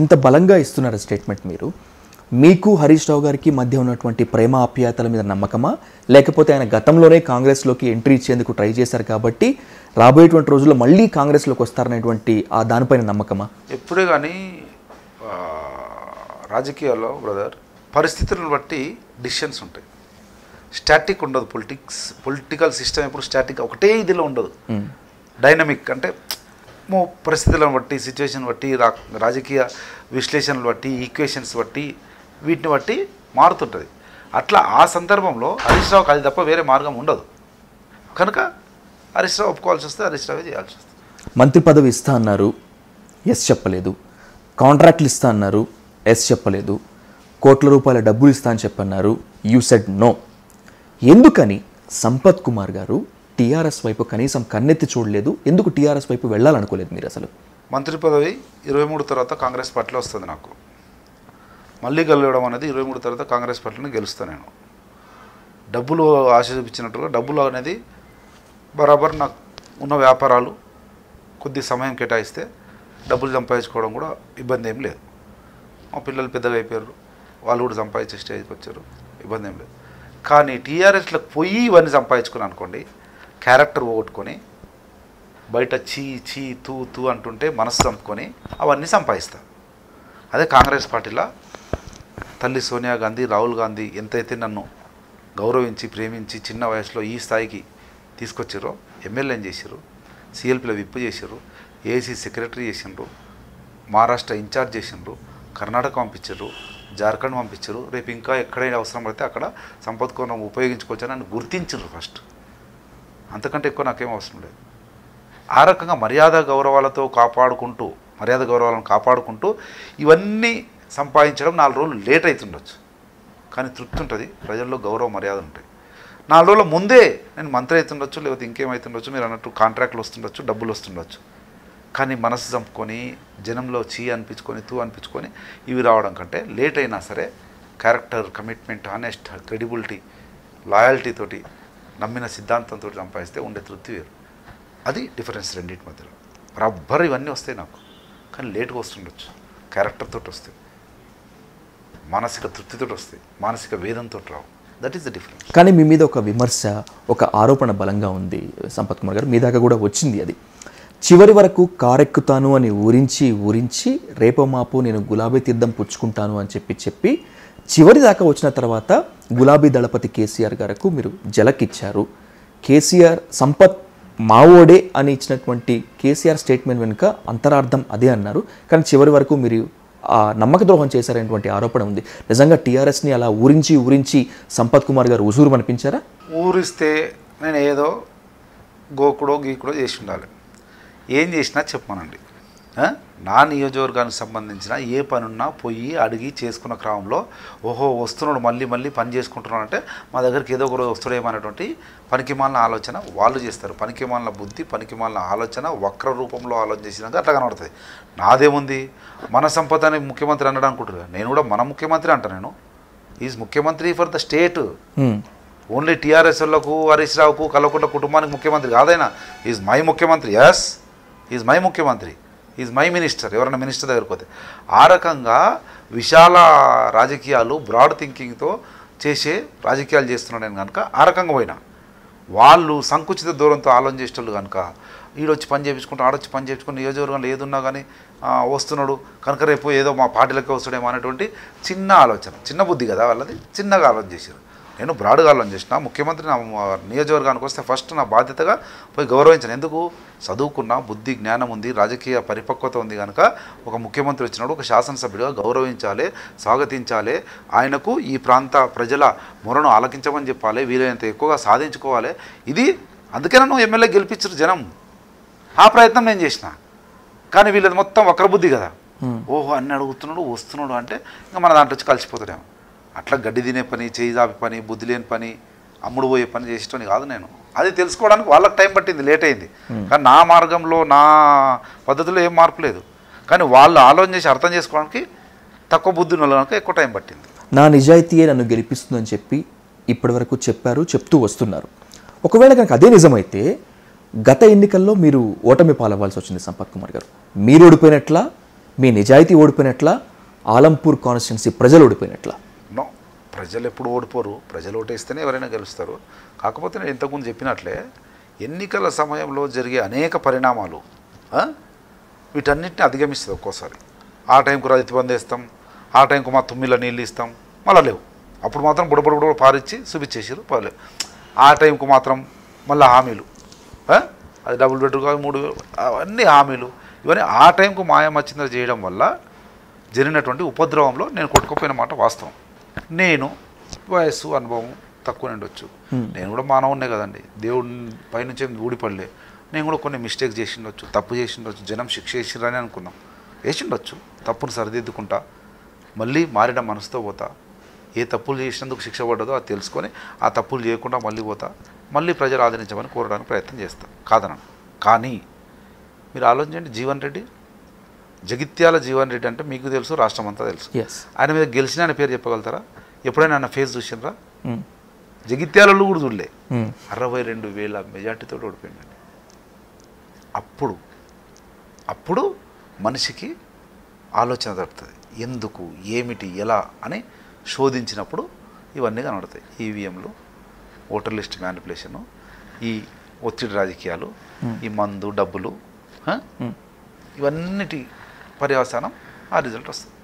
ఇంత బలంగా ఇస్తున్నారు స్టేట్మెంట్ మీరు. మీకు హరీష్ రావు గారికి మధ్య ఉన్నటువంటి ప్రేమ ఆప్యాయతల మీద నమ్మకమా, లేకపోతే ఆయన గతంలోనే కాంగ్రెస్లోకి ఎంట్రీ ఇచ్చేందుకు ట్రై చేశారు కాబట్టి రాబోయేటువంటి రోజుల్లో మళ్ళీ కాంగ్రెస్లోకి వస్తారనేటువంటి ఆ దానిపైన నమ్మకమా? ఎప్పుడే కానీ రాజకీయాల్లో బ్రదర్ పరిస్థితులను బట్టి డిసిషన్స్ ఉంటాయి. స్టాటిక్ ఉండదు. పొలిటికల్ సిస్టమ్ ఎప్పుడు స్టాటిక్ ఒకటే ఇదిలో ఉండదు. డైనమిక్ అంటే పరిస్థితులను బట్టి, సిచ్యువేషన్ బట్టి, రాజకీయ విశ్లేషణలు బట్టి, ఈక్వేషన్స్ బట్టి, వీటిని బట్టి మారుతుంటుంది. అట్లా ఆ సందర్భంలో హరీష్ రావుకి అది తప్ప వేరే మార్గం ఉండదు. కనుక హరీష్ రావు ఒప్పుకోవాల్సి వస్తే హరీష్ రావే చేయాల్సి వస్తుంది. మంత్రి పదవి ఇస్తా అన్నారు, ఎస్ చెప్పలేదు. కాంట్రాక్ట్లు ఇస్తా అన్నారు, ఎస్ చెప్పలేదు. కోట్ల రూపాయల డబ్బులు ఇస్తా అని చెప్పన్నారు, యూ సెడ్ నో. ఎందుకని సంపత్ కుమార్ గారు టీఆర్ఎస్ వైపు కనీసం కన్నెత్తి చూడలేదు? ఎందుకు టీఆర్ఎస్ వైపు వెళ్ళాలనుకోలేదు మీరు? అసలు మంత్రి పదవి 23 తర్వాత కాంగ్రెస్ పార్టీలో వస్తుంది. నాకు మళ్ళీ గెలవడం అనేది 23 తర్వాత కాంగ్రెస్ పార్టీని గెలుస్తాను. నేను డబ్బులు ఆశ చూపించినట్టుగా డబ్బులు అనేది బరాబర్ నాకు ఉన్న వ్యాపారాలు కొద్ది సమయం కేటాయిస్తే డబ్బులు సంపాదించుకోవడం కూడా ఇబ్బంది ఏం లేదు. మా పిల్లలు పెద్దగా అయిపోయారు, వాళ్ళు కూడా సంపాదించే స్టేజ్కి వచ్చారు, ఇబ్బంది ఏం లేదు. కానీ టీఆర్ఎస్లకు పోయి ఇవన్నీ సంపాదించుకుని అనుకోండి, క్యారెక్టర్ పోగొట్టుకొని బయట చీ చీ తూ తూ అంటుంటే మనసు చంపుకొని అవన్నీ సంపాదిస్తా. అదే కాంగ్రెస్ పార్టీలో తల్లి సోనియా గాంధీ, రాహుల్ గాంధీ ఎంతైతే నన్ను గౌరవించి ప్రేమించి చిన్న వయసులో ఈ స్థాయికి తీసుకొచ్చారో, ఎమ్మెల్యేని చేశారు, సిఎల్పీలో విప్ చేశారు, ఏసీ సెక్రటరీ చేసిండ్రు, మహారాష్ట్ర ఇన్ఛార్జ్ చేసిండ్రు, కర్ణాటక పంపించారు, జార్ఖండ్ పంపించారు. రేపు ఇంకా ఎక్కడైనా అవసరం పడితే అక్కడ సంపత్ కోణం ఉపయోగించుకోవచ్చని నన్ను గుర్తించారు ఫస్ట్. అంతకంటే ఎక్కువ నాకేం అవసరం లేదు. ఆ రకంగా మర్యాద గౌరవాలను కాపాడుకుంటూ ఇవన్నీ సంపాదించడం 4 రోజులు లేట్ అవుతుండొచ్చు, కానీ తృప్తి ఉంటుంది. ప్రజల్లో గౌరవ మర్యాద ఉంటాయి. 4 రోజుల ముందే నేను మంత్రి అవుతుండొచ్చు, లేకపోతే ఇంకేమవుతుండొచ్చు, మీరు అన్నట్టు కాంట్రాక్ట్లు వస్తుండొచ్చు, డబ్బులు వస్తుండొచ్చు. కానీ మనసు చంపుకొని జనంలో చీ అనిపించుకొని తూ అనిపించుకొని ఇవి రావడం కంటే లేట్ అయినా సరే character, commitment, honest, credibility, loyalty తోటి నమ్మిన సిద్ధాంతంతో సంపాదిస్తే ఉండే తృప్తి వేరు. అది డిఫరెన్స్ రెండింటి మధ్యలో. రబ్బర్ ఇవన్నీ వస్తాయి నాకు, కానీ లేట్గా వస్తుండొచ్చు. క్యారెక్టర్ తోటి వస్తాయి, మానసిక తృప్తితో వస్తాయి, మానసిక వేదంతో రావు. That is the difference. కానీ మీ మీద ఒక విమర్శ, ఒక ఆరోపణ బలంగా ఉంది సంపత్ కుమార్ గారు. మీ దాకా కూడా వచ్చింది అది. చివరి వరకు కారెక్కుతాను అని ఊరించి రేపో మాపు నేను గులాబీ తీర్థం పుచ్చుకుంటాను అని చెప్పి చివరి దాకా వచ్చిన తర్వాత గులాబీ దళపతి కేసీఆర్ గారికి మీరు జలకిచ్చారు. కేసీఆర్ సంపత్ మావోడే అని ఇచ్చినటువంటి కేసీఆర్ స్టేట్మెంట్ వెనుక అంతరార్థం అదే అన్నారు. కానీ చివరి వరకు మీరు నమ్మక ద్రోహం చేశారనేటువంటి ఆరోపణ ఉంది. నిజంగా టీఆర్ఎస్ని అలా ఊరించి సంపత్ కుమార్ గారు ఉజూరు అనిపించారా? ఊరిస్తే నేను ఏదో గోకుడో గీకుడో చేసి ఉండాలి. ఏం చేసినా చెప్పమనండి. నా నియోజకవర్గానికి సంబంధించిన ఏ పనున్నా పోయి అడిగి చేసుకున్న క్రమంలో ఓహో వస్తున్నాడు మళ్ళీ పని చేసుకుంటున్నాడు అంటే మా దగ్గరికి ఏదో ఒక రోజు వస్తాడేమనేటువంటి పనికిమాలిన ఆలోచన వాళ్ళు చేస్తారు. పనికిమాలిన బుద్ధి, పనికిమాలిన ఆలోచన వక్ర రూపంలో ఆలోచన చేసినాక అట్లా కనబడుతుంది. నాదేముంది, మన సంపద అని ముఖ్యమంత్రి అన్నాడు అనుకుంటున్నాను. నేను కూడా మన ముఖ్యమంత్రి అంటాను. నేను ఈజ్ ముఖ్యమంత్రి for the state. Only TRS వాళ్ళకు, హరీష్ రావుకు, కల్వకుంట్ల కుటుంబానికి ముఖ్యమంత్రి కాదైనా. ఈజ్ మై ముఖ్యమంత్రి. ఎస్, ఈజ్ మై ముఖ్యమంత్రి, ఈజ్ మై మినిస్టర్. ఎవరైనా మినిస్టర్ దగ్గరికి పోతే ఆ రకంగా విశాల రాజకీయాలు, బ్రాడ్ థింకింగ్తో చేసే రాజకీయాలు చేస్తున్నాడు నేను కనుక ఆ రకంగా పోయినా. వాళ్ళు సంకుచిత దూరంతో ఆలోచన చేసేటోళ్ళు కనుక ఈడొచ్చి పని చేయించుకుంటూ ఆడొచ్చి పని చేయించుకుని నియోజకవర్గంలో ఏదున్నా కానీ వస్తున్నాడు కనుక రేపు ఏదో మా పార్టీలకే వస్తాడేమో అనేటువంటి చిన్న ఆలోచన, చిన్న బుద్ధి కదా వాళ్ళది, చిన్నగా ఆలోచన చేశారు. నేను బ్రాడ్గా ఆలోచన చేసిన. ముఖ్యమంత్రి నా నియోజకవర్గానికి వస్తే ఫస్ట్ నా బాధ్యతగా పోయి గౌరవించాను. ఎందుకు? చదువుకున్న బుద్ధి, జ్ఞానం ఉంది, రాజకీయ పరిపక్వత ఉంది కనుక ఒక ముఖ్యమంత్రి వచ్చినప్పుడు ఒక శాసనసభ్యుడిగా గౌరవించాలి, స్వాగతించాలి. ఆయనకు ఈ ప్రాంత ప్రజల మొరను ఆలకించమని చెప్పాలి, వీలైనంత ఎక్కువగా సాధించుకోవాలి. ఇది అందుకే నన్ను ఎమ్మెల్యే గెలిపించారు జనం. ఆ ప్రయత్నం నేను చేసిన. కానీ వీళ్ళది మొత్తం వక్రబుద్ధి కదా. ఓహో అన్ని అడుగుతున్నాడు, వస్తున్నాడు అంటే ఇంకా మన దాంట్లో వచ్చి కలిసిపోతాడేమో. అట్లా గడ్డి తినే పని, చేయి దాపి పని, బుద్ధి లేని పని, అమ్ముడు పోయే పని చేసేటోని కాదు నేను. అది తెలుసుకోవడానికి వాళ్ళకి టైం పట్టింది, లేట్ అయింది. కానీ నా మార్గంలో, నా పద్ధతిలో ఏం మార్పు లేదు. కానీ వాళ్ళు ఆలోచన చేసి అర్థం చేసుకోవడానికి తక్కువ బుద్ధి ఉన్న కనుక ఎక్కువ టైం పట్టింది. నా నిజాయితీయే నన్ను గెలిపిస్తుందని చెప్పి ఇప్పటివరకు చెప్పారు, చెప్తూ వస్తున్నారు. ఒకవేళ కనుక అదే నిజమైతే గత ఎన్నికల్లో మీరు ఓటమి పాలవ్వాల్సి వచ్చింది సంపత్ కుమార్ గారు. మీరు ఓడిపోయినట్లా, మీ నిజాయితీ ఓడిపోయినట్లా, ఆలంపూర్ కాన్స్టిట్యున్సీ ప్రజలు ఓడిపోయినట్లా? నో, ప్రజలు ఎప్పుడు ఓడిపోరు, ప్రజలు ఓటేస్తేనే ఎవరైనా గెలుస్తారు. కాకపోతే నేను ఇంతకుముందు చెప్పినట్లే ఎన్నికల సమయంలో జరిగే అనేక పరిణామాలు వీటన్నిటిని అధిగమిస్తుంది. ఒక్కోసారి ఆ టైంకు రైతు బంధు వేస్తాం, ఆ టైంకు మా తుమ్మిలో నీళ్ళు ఇస్తాం, మళ్ళీ లేవు. అప్పుడు మాత్రం బుడబుడ పారిచ్చి చూపించేసారు, పర్లేదు. ఆ టైంకు మాత్రం మళ్ళీ హామీలు, అది డబుల్ బెడ్రూమ్ కాదు, 3 అవన్నీ హామీలు. ఇవన్నీ ఆ టైంకు మాయమచ్చిందని చేయడం వల్ల జరిగినటువంటి ఉపద్రవంలో నేను కొట్టుకుపోయిన మాట వాస్తవం. నేను వయస్సు అనుభవం తక్కువ ఉండొచ్చు, నేను కూడా మానవున్నే కదండి, దేవుడి పైనుంచి ఊడిపడలే. నేను కూడా కొన్ని మిస్టేక్స్ చేసిండొచ్చు, తప్పు చేసిండొచ్చు, జనం శిక్ష వేసిరని అనుకున్నాం, వేసిండొచ్చు. తప్పును సరిదిద్దుకుంటా, మళ్ళీ మారిన మనసుతో పోతా. ఏ తప్పులు చేసినందుకు శిక్ష పడ్డదో అది తెలుసుకొని ఆ తప్పులు చేయకుండా మళ్ళీ పోతా, మళ్ళీ ప్రజలు ఆదరించమని కోరడానికి ప్రయత్నం చేస్తాం, కాదనను. కానీ మీరు ఆలోచించండి, జీవన్ రెడ్డి, జగిత్యాల జీవన్ రెడ్డి అంటే మీకు తెలుసు, రాష్ట్రం అంతా తెలుసు. ఆయన మీద గెలిచిన ఆయన పేరు చెప్పగలుగుతారా? ఎప్పుడైనా ఆయన ఫేస్ చూసినరా? జగిత్యాలలో కూడా చూడలే. 62,000 మెజార్టీతో ఓడిపోయిందండి. అప్పుడు మనిషికి ఆలోచన దొరుకుతుంది, ఎందుకు, ఏమిటి, ఎలా అని శోధించినప్పుడు ఇవన్నీ కనబడతాయి. ఈవీఎంలు, ఓటర్ లిస్ట్ మ్యానిపులేషను, ఈ ఒత్తిడి రాజకీయాలు, ఈ మందు, డబ్బులు, ఇవన్నిటి పర్యవసానం ఆ రిజల్ట్ వస్తుంది.